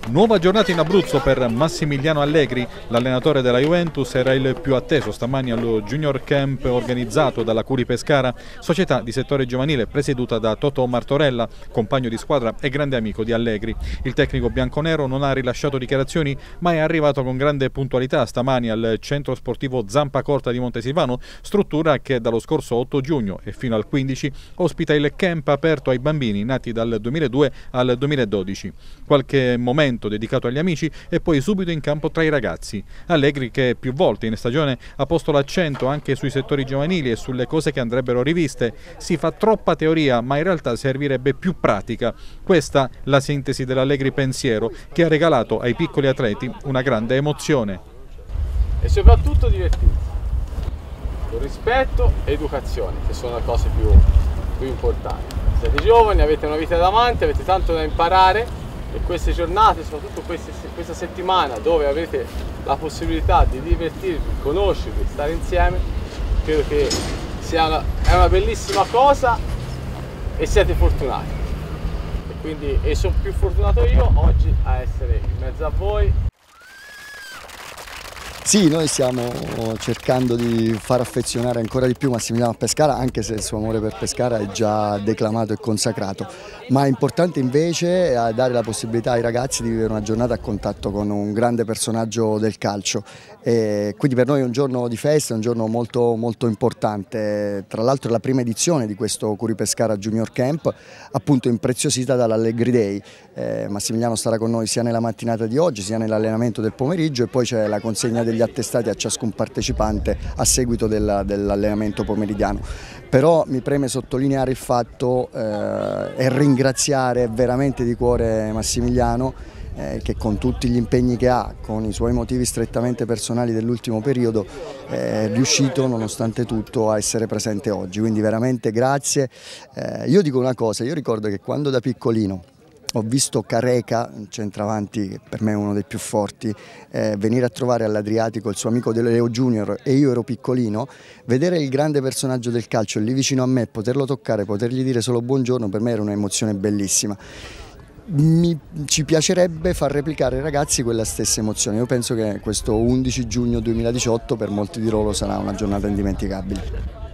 Nuova giornata in Abruzzo per Massimiliano Allegri. L'allenatore della Juventus era il più atteso stamani allo Junior Camp organizzato dalla Curi Pescara, società di settore giovanile presieduta da Totò Martorella, compagno di squadra e grande amico di Allegri. Il tecnico bianconero non ha rilasciato dichiarazioni, ma è arrivato con grande puntualità stamani al centro sportivo Zampa Corta di Montesilvano, struttura che dallo scorso 8 giugno e fino al 15 ospita il camp aperto ai bambini nati dal 2002 al 2012. Qualche momento dedicato agli amici e poi subito in campo tra i ragazzi. Allegri, che più volte in stagione ha posto l'accento anche sui settori giovanili e sulle cose che andrebbero riviste. Si fa troppa teoria, ma in realtà servirebbe più pratica. Questa la sintesi dell'Allegri pensiero, che ha regalato ai piccoli atleti una grande emozione. E soprattutto divertirsi, con rispetto e educazione, che sono le cose più importanti. Siete giovani, avete una vita davanti, avete tanto da imparare. E queste giornate, soprattutto questa settimana, dove avete la possibilità di divertirvi, conoscervi, stare insieme, credo che è una bellissima cosa e siete fortunati. E sono più fortunato io oggi a essere in mezzo a voi. Sì, noi stiamo cercando di far affezionare ancora di più Massimiliano a Pescara, anche se il suo amore per Pescara è già declamato e consacrato, ma è importante invece dare la possibilità ai ragazzi di vivere una giornata a contatto con un grande personaggio del calcio. E quindi per noi è un giorno di festa, è un giorno molto, molto importante. Tra l'altro è la prima edizione di questo Curi Pescara Junior Camp, appunto impreziosita dall'Allegri Day. Massimiliano starà con noi sia nella mattinata di oggi sia nell'allenamento del pomeriggio, e poi c'è la consegna degli attestati a ciascun partecipante a seguito dell'allenamento pomeridiano. Però mi preme sottolineare il fatto e ringraziare veramente di cuore Massimiliano, che con tutti gli impegni che ha, con i suoi motivi strettamente personali dell'ultimo periodo, è riuscito nonostante tutto a essere presente oggi, quindi veramente grazie. Io dico una cosa, io ricordo che quando da piccolino ho visto Careca, centravanti, che per me è uno dei più forti, venire a trovare all'Adriatico il suo amico De Leo Junior, e io ero piccolino, vedere il grande personaggio del calcio lì vicino a me, poterlo toccare, potergli dire solo buongiorno, per me era un'emozione bellissima. Ci piacerebbe far replicare ai ragazzi quella stessa emozione. Io penso che questo 11 giugno 2018 per molti di loro sarà una giornata indimenticabile.